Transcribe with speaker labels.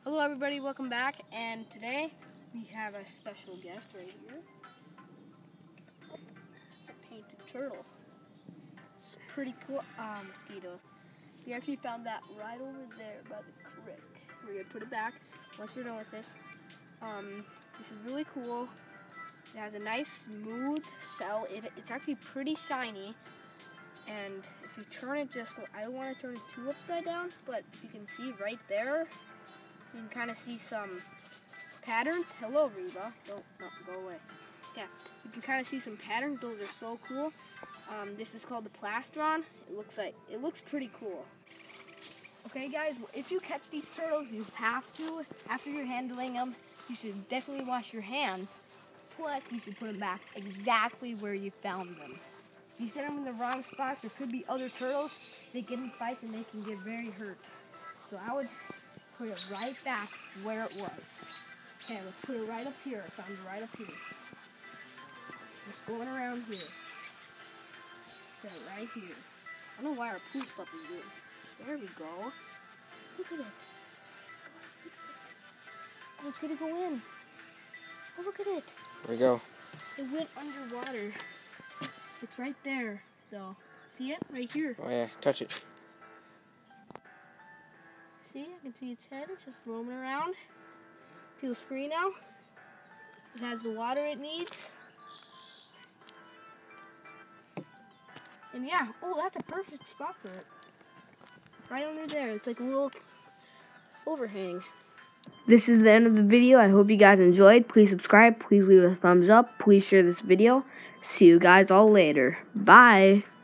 Speaker 1: Hello everybody, welcome back, and today we have a special guest right here. It's a painted turtle. It's pretty cool. Mosquitoes. We actually found that right over there by the creek. We're going to put it back once we're done with this. This is really cool. It has a nice smooth shell. It's actually pretty shiny. And if you turn it I don't want to turn it too upside down, but if you can see right there, you can kind of see some patterns. Hello, Reba. Don't go away. Yeah, you can kind of see some patterns. Those are so cool. This is called the plastron. It looks pretty cool. Okay, guys, if you catch these turtles, you have to, after you're handling them, you should definitely wash your hands. Plus, you should put them back exactly where you found them. If you set them in the wrong spots, there could be other turtles. They get in fights and they can get very hurt. So I would put it right back where it was. Okay, let's put it right up here. I found it right up here. Just going around here. Set it right here. I don't know why our pool stuff is doing. There we go. Look at it. Oh, it's gonna go in. Oh, look at it.
Speaker 2: There we go.
Speaker 1: It went underwater. It's right there, though. See it? Right here.
Speaker 2: Oh yeah, touch it.
Speaker 1: See? I can see its head. It's just roaming around. Feels free now. It has the water it needs. And yeah, oh, that's a perfect spot for it. Right under there. It's like a little overhang. This is the end of the video. I hope you guys enjoyed. Please subscribe. Please leave a thumbs up. Please share this video. See you guys all later. Bye.